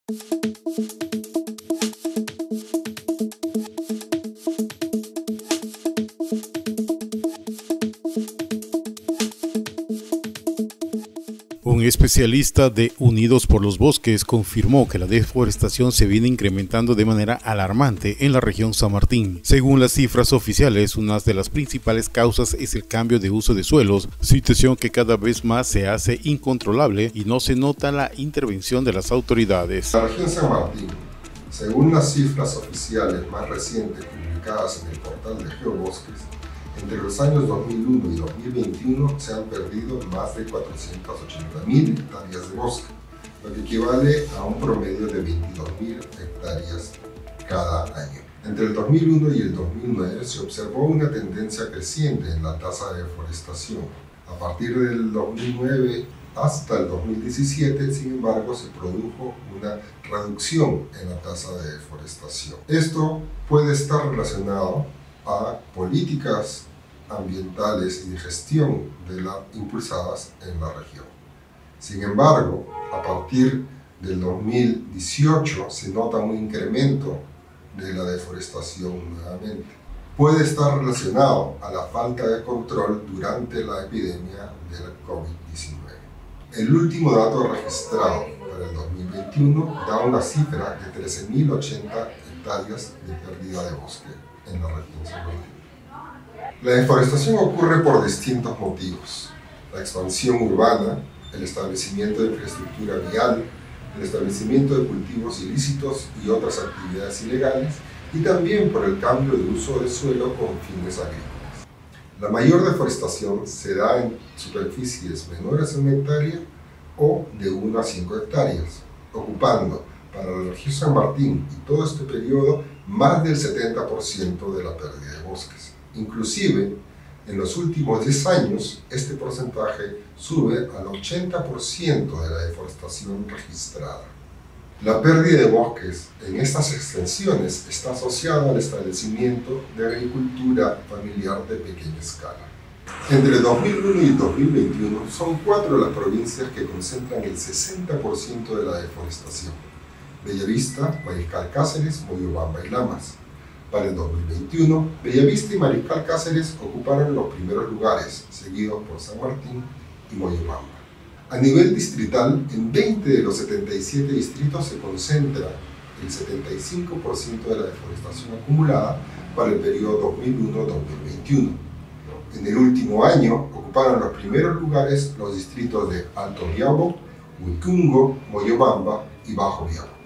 Un especialista de Unidos por los Bosques confirmó que la deforestación se viene incrementando de manera alarmante en la región San Martín. Según las cifras oficiales, una de las principales causas es el cambio de uso de suelos, situación que cada vez más se hace incontrolable y no se nota la intervención de las autoridades. La región San Martín, según las cifras oficiales más recientes publicadas en el portal de Geobosques, entre los años 2001 y 2021 se han perdido más de 480.000 hectáreas de bosque, lo que equivale a un promedio de 22.000 hectáreas cada año. Entre el 2001 y el 2009 se observó una tendencia creciente en la tasa de deforestación. A partir del 2009 hasta el 2017, sin embargo, se produjo una reducción en la tasa de deforestación. Esto puede estar relacionado a políticas ambientales y de gestión impulsadas en la región. Sin embargo, a partir del 2018 se nota un incremento de la deforestación nuevamente. Puede estar relacionado a la falta de control durante la epidemia del COVID-19. El último dato registrado para el 2021 da una cifra de 13.080 hectáreas de pérdida de bosque en la región San Martín. La deforestación ocurre por distintos motivos: la expansión urbana, el establecimiento de infraestructura vial, el establecimiento de cultivos ilícitos y otras actividades ilegales, y también por el cambio de uso de suelo con fines agrícolas. La mayor deforestación se da en superficies menores a 1 hectárea o de 1 a 5 hectáreas, ocupando para la región San Martín y todo este periodo más del 70% de la pérdida de bosques. Inclusive, en los últimos 10 años, este porcentaje sube al 80% de la deforestación registrada. La pérdida de bosques en estas extensiones está asociada al establecimiento de agricultura familiar de pequeña escala. Entre 2001 y 2021 son 4 las provincias que concentran el 60% de la deforestación: Bellavista, Mariscal Cáceres, Moyobamba y Lamas. Para el 2021, Bellavista y Mariscal Cáceres ocuparon los primeros lugares, seguidos por San Martín y Moyobamba. A nivel distrital, en 20 de los 77 distritos se concentra el 75% de la deforestación acumulada para el periodo 2001-2021. En el último año, ocuparon los primeros lugares los distritos de Alto Biabo, Huicungo, Moyobamba y Bajo Biabo.